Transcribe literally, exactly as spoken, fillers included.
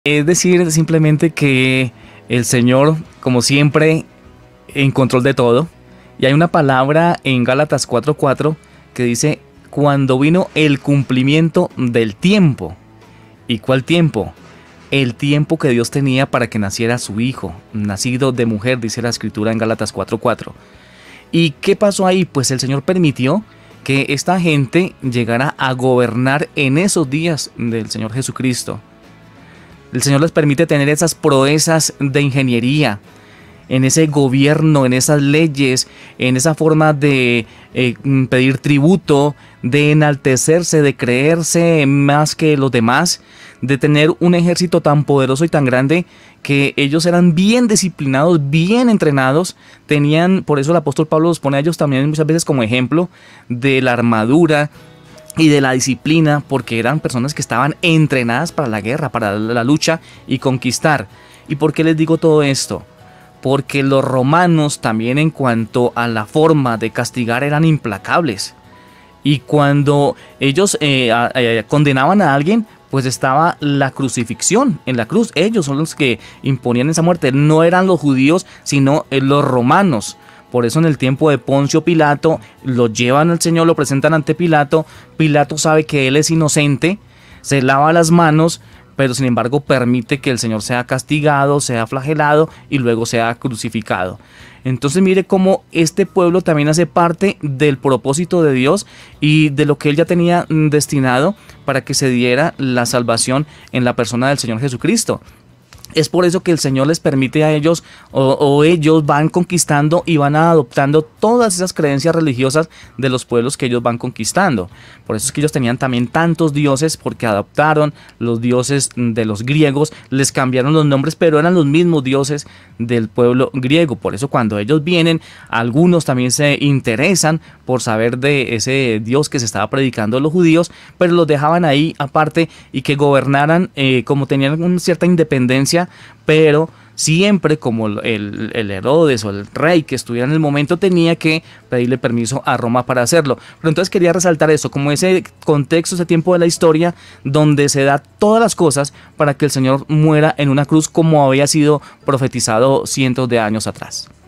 Es decir, simplemente que el Señor, como siempre, en control de todo. Y hay una palabra en Gálatas cuatro cuatro que dice, cuando vino el cumplimiento del tiempo. ¿Y cuál tiempo? El tiempo que Dios tenía para que naciera su hijo, nacido de mujer, dice la escritura en Gálatas cuatro cuatro. ¿Y qué pasó ahí? Pues el Señor permitió que esta gente llegara a gobernar en esos días del Señor Jesucristo. El Señor les permite tener esas proezas de ingeniería, en ese gobierno, en esas leyes, en esa forma de eh, pedir tributo, de enaltecerse, de creerse más que los demás, de tener un ejército tan poderoso y tan grande que ellos eran bien disciplinados, bien entrenados, tenían, por eso el apóstol Pablo los pone a ellos también muchas veces como ejemplo de la armadura y de la disciplina, porque eran personas que estaban entrenadas para la guerra, para la lucha y conquistar. ¿Y por qué les digo todo esto? Porque los romanos también en cuanto a la forma de castigar eran implacables. Y cuando ellos eh, eh, condenaban a alguien, pues estaba la crucifixión en la cruz. Ellos son los que imponían esa muerte. No eran los judíos, sino los romanos. Por eso en el tiempo de Poncio Pilato lo llevan al Señor, lo presentan ante Pilato. Pilato sabe que él es inocente, se lava las manos, pero sin embargo permite que el Señor sea castigado, sea flagelado y luego sea crucificado. Entonces mire cómo este pueblo también hace parte del propósito de Dios y de lo que Él ya tenía destinado para que se diera la salvación en la persona del Señor Jesucristo. Es por eso que el Señor les permite a ellos o, o ellos van conquistando y van adoptando todas esas creencias religiosas de los pueblos que ellos van conquistando. Por eso es que ellos tenían también tantos dioses, porque adoptaron los dioses de los griegos, les cambiaron los nombres, pero eran los mismos dioses del pueblo griego. Por eso cuando ellos vienen, algunos también se interesan por saber de ese Dios que se estaba predicando a los judíos, pero los dejaban ahí aparte y que gobernaran eh, como tenían una cierta independencia, pero siempre como el, el Herodes o el rey que estuviera en el momento tenía que pedirle permiso a Roma para hacerlo. Pero entonces quería resaltar eso, como ese contexto, ese tiempo de la historia donde se da todas las cosas para que el Señor muera en una cruz como había sido profetizado cientos de años atrás.